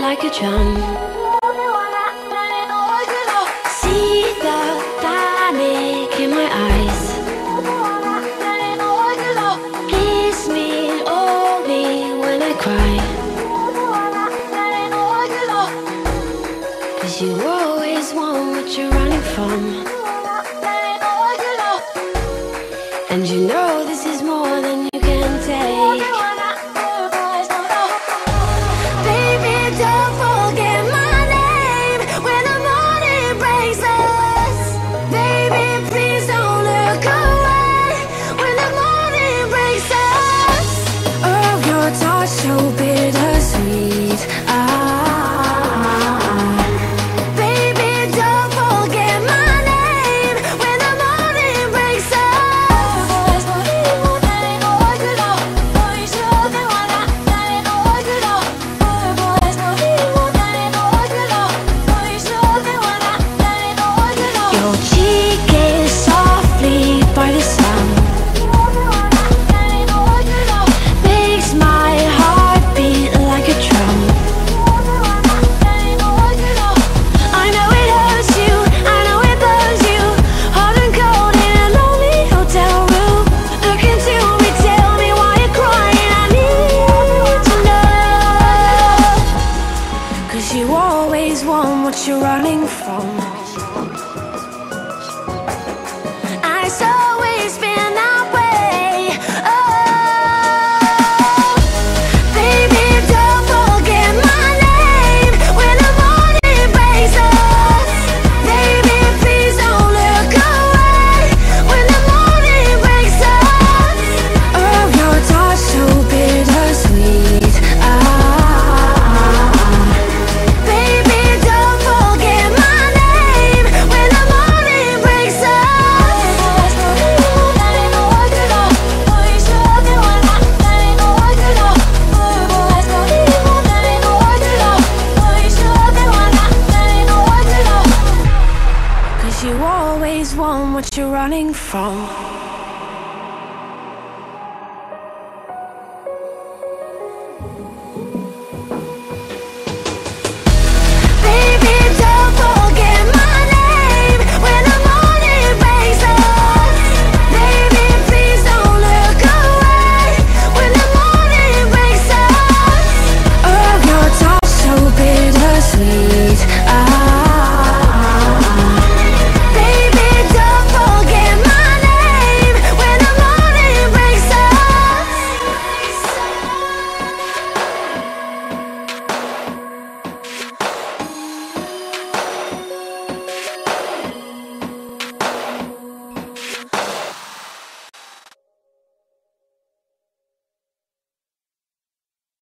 like a drum. See the panic in my eyes. Kiss me, hold me when I cry. 'Cause you always want what you're running from. And you know this is more than you can take. Baby, don't forget my name when the morning breaks us. Baby, please don't look away when the morning breaks us. Oh, your touch so bittersweet. Baby, don't forget my name when the morning breaks us. Your cheek is softly by the sun, makes my heart beat like a drum. I know it hurts you, I know it burns you, hot and cold in a lonely hotel room. Look into me, tell me why you're crying. I need to know. 'Cause you always want what you're running from. It's always been that way. Oh, baby, don't forget my name when the morning breaks us. Baby, please don't look away when the morning breaks us. Oh, your touch so bittersweet. Baby, don't forget my name when the morning breaks us. You always want what you're running from.